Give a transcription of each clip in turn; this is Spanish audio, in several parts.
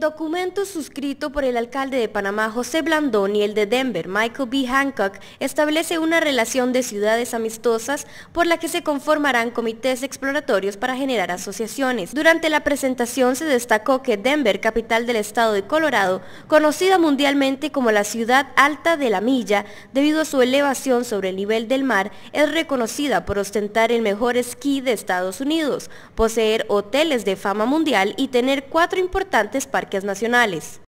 documento suscrito por el alcalde de Panamá, José Blandón, y el de Denver, Michael B. Hancock, establece una relación de ciudades amistosas por la que se conformarán comités exploratorios para generar asociaciones. Durante la presentación se destacó que Denver, capital del estado de Colorado, conocida mundialmente como la ciudad alta de la milla, debido a su elevación sobre el nivel del mar, es reconocida por ostentar el mejor esquí de Estados Unidos, poseer hoteles de fama mundial y tener 4 importantes parques nacionales.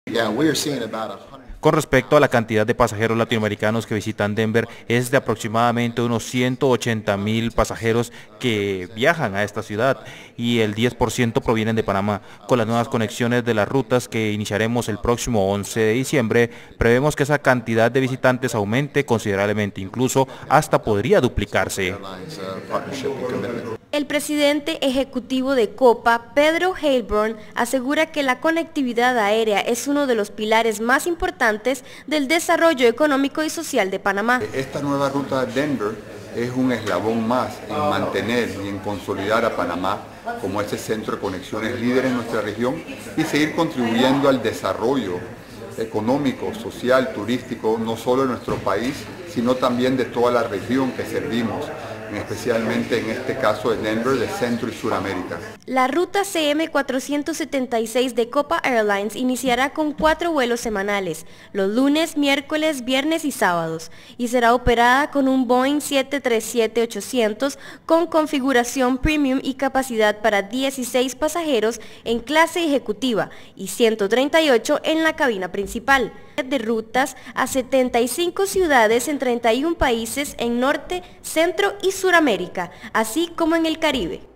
Con respecto a la cantidad de pasajeros latinoamericanos que visitan Denver, es de aproximadamente unos 180,000 pasajeros que viajan a esta ciudad y el 10% provienen de Panamá. Con las nuevas conexiones de las rutas que iniciaremos el próximo 11 de diciembre, prevemos que esa cantidad de visitantes aumente considerablemente, incluso hasta podría duplicarse. El presidente ejecutivo de Copa, Pedro Heilbron, asegura que la conectividad aérea es uno de los pilares más importantes del desarrollo económico y social de Panamá. Esta nueva ruta de Denver es un eslabón más en mantener y en consolidar a Panamá como ese centro de conexiones líder en nuestra región y seguir contribuyendo al desarrollo económico, social, turístico, no solo de nuestro país, sino también de toda la región que servimos, especialmente en este caso de Denver, de Centro y Suramérica. La ruta CM476 de Copa Airlines iniciará con 4 vuelos semanales, los lunes, miércoles, viernes y sábados, y será operada con un Boeing 737-800 con configuración premium y capacidad para 16 pasajeros en clase ejecutiva y 138 en la cabina principal. De rutas a 75 ciudades en 31 países en Norte, Centro y Suramérica, así como en el Caribe.